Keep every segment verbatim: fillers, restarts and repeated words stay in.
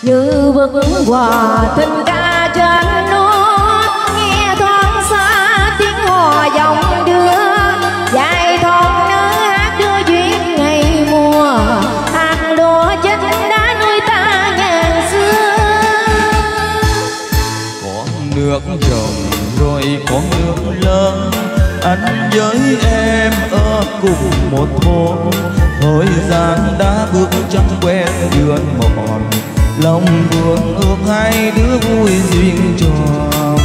như bức hòa tình ca trên nước, nghe thoáng xa tiếng hò dòng đưa dài thon nữ hát đưa duyên ngày mùa, hạt lúa trên đá nuôi ta ngàn xưa. Có nước rồng rồi có nước lớn, anh với em ở cùng một thôn. Thời gian đã bước chân quen đường mòn, lòng buồn ước hai đứa vui duyên tròn.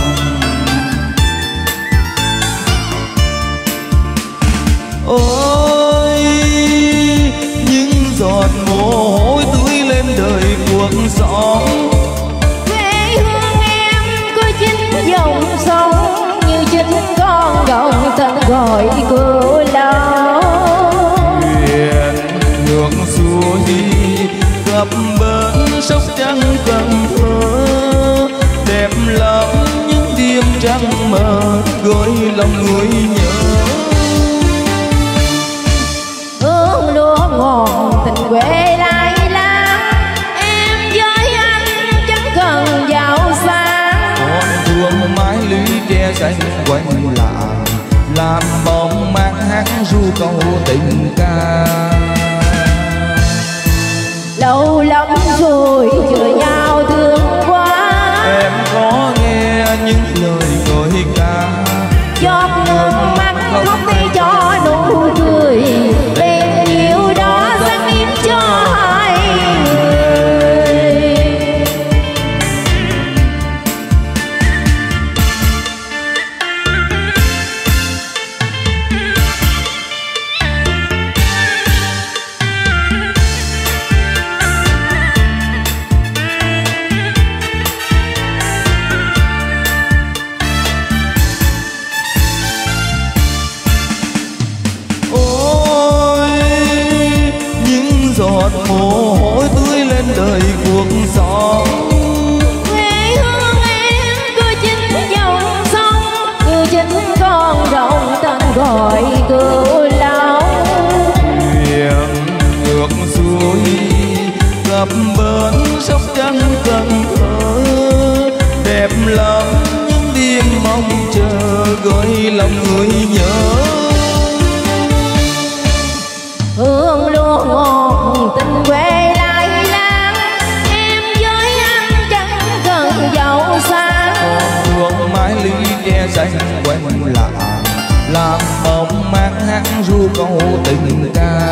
Ôi những giọt mồ hôi tưới lên đời cuộc sống, quê hương em có chính dòng sông, như chính con đồng tên gọi cô lâu. thuyền ngược xuôi cập bến Sóc Trăng Cần Thơ, đẹp lắm những đêm trăng mờ gửi lòng người nhớ. Hương lúa ngọn tình quê lai láng, em với anh chẳng cần giàu sang. Con thương mái lũy tre xanh quanh làng, làm bóng mát hát ru câu tình ca. Lâu lắm rồi chưa nhau thương quá, em có nghe những lời ngợi ca. giọt nước mắt khóc đi cho nụ cười, tình yêu đó dâng hiến cho hai người. Giọt mồ hôi tưới lên đời cuộc sống, quê hương em có chính dòng sông, như chính con rồng tên gọi cửu long. thuyền ngược xuôi cập bến Sóc Trăng Cần Thơ, đẹp lắm những đêm mong chờ gửi lòng người nhớ. Hương lúa ngọt tình quê lai láng, em với anh chẳng cần giàu sang. Con thương mái lũy tre xanh quanh làng, làm bóng mát hát ru câu tình ca.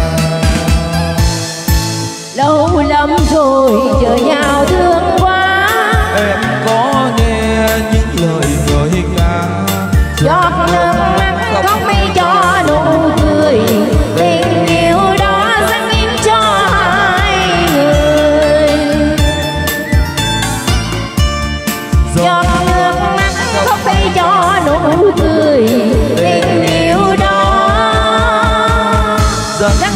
Lâu lắm rồi chờ nhau thương quá, em có nghe những lời ngợi ca. giọt nước mắt khóc đi cho nụ cười, tình yêu đó dâng hiến cho hai người. Giọt nước mắt khóc đi cho nụ cười, tình yêu đó dâng